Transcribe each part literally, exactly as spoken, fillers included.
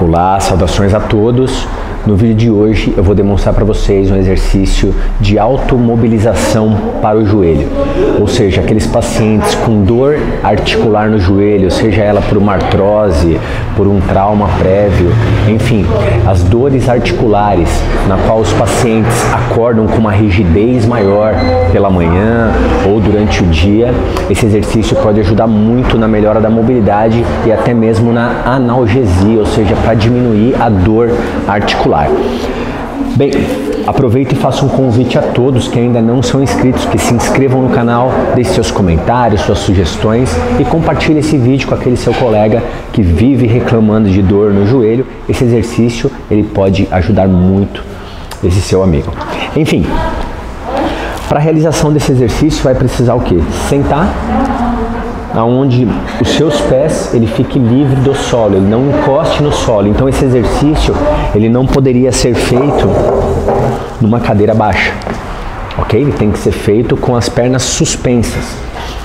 Olá, saudações a todos. No vídeo de hoje eu vou demonstrar para vocês um exercício de automobilização para o joelho, ou seja, aqueles pacientes com dor articular no joelho, seja ela por uma artrose, por um trauma prévio, enfim, as dores articulares na qual os pacientes acordam com uma rigidez maior pela manhã ou durante o dia. Esse exercício pode ajudar muito na melhora da mobilidade e até mesmo na analgesia, ou seja, para diminuir a dor articular. Bem, aproveito e faço um convite a todos que ainda não são inscritos, que se inscrevam no canal, deixem seus comentários, suas sugestões e compartilhe esse vídeo com aquele seu colega que vive reclamando de dor no joelho. Esse exercício ele pode ajudar muito esse seu amigo. Enfim, para a realização desse exercício vai precisar o quê? Sentar aonde os seus pés ele fique livre do solo, ele não encoste no solo. Então esse exercício ele não poderia ser feito numa cadeira baixa, ok? Ele tem que ser feito com as pernas suspensas.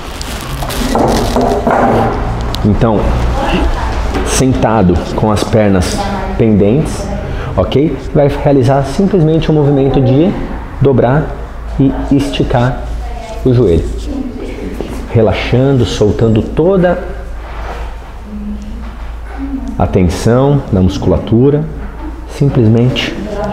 Então, sentado com as pernas pendentes, ok? Vai realizar simplesmente o movimento de dobrar e esticar o joelho, relaxando, soltando toda a tensão da musculatura, simplesmente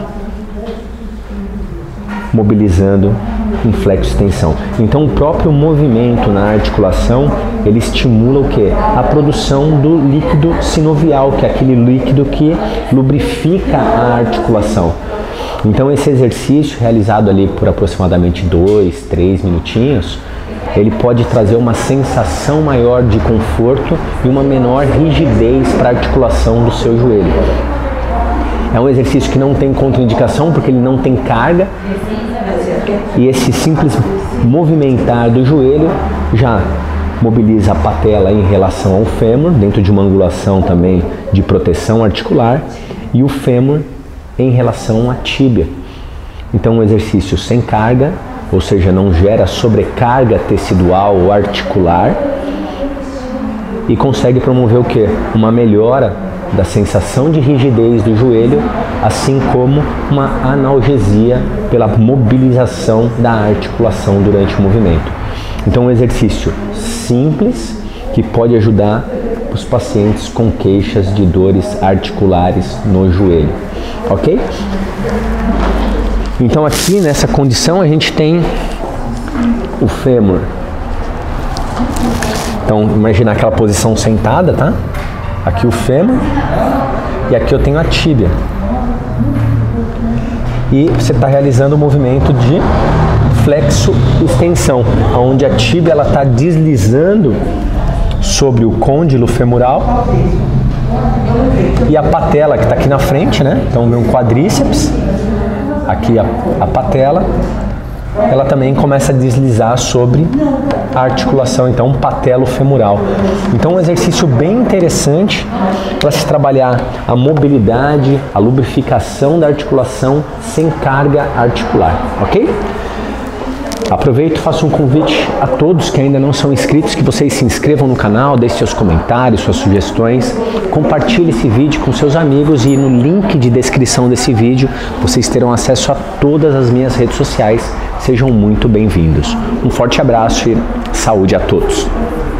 mobilizando em flexo extensão. Então o próprio movimento na articulação, ele estimula o que? A produção do líquido sinovial, que é aquele líquido que lubrifica a articulação. Então esse exercício realizado ali por aproximadamente dois, três minutinhos, ele pode trazer uma sensação maior de conforto e uma menor rigidez para a articulação do seu joelho. É um exercício que não tem contraindicação porque ele não tem carga e esse simples movimentar do joelho já mobiliza a patela em relação ao fêmur, dentro de uma angulação também de proteção articular, e o fêmur em relação à tíbia. Então um exercício sem carga, ou seja, não gera sobrecarga tecidual ou articular e consegue promover o que? Uma melhora da sensação de rigidez do joelho, assim como uma analgesia pela mobilização da articulação durante o movimento. Então um exercício simples que pode ajudar os pacientes com queixas de dores articulares no joelho, ok? Então aqui nessa condição a gente tem o fêmur. Então imagina aquela posição sentada, tá? Aqui o fêmur e aqui eu tenho a tíbia. E você está realizando o movimento de flexo extensão, onde a tíbia ela está deslizando sobre o côndilo femoral e a patela que está aqui na frente, né? Então vem um quadríceps. Aqui a, a patela, ela também começa a deslizar sobre a articulação, então patelo-femoral. Então um exercício bem interessante para se trabalhar a mobilidade, a lubrificação da articulação sem carga articular, ok? Aproveito e faço um convite a todos que ainda não são inscritos, que vocês se inscrevam no canal, deixem seus comentários, suas sugestões, compartilhe esse vídeo com seus amigos e no link de descrição desse vídeo vocês terão acesso a todas as minhas redes sociais. Sejam muito bem-vindos. Um forte abraço e saúde a todos!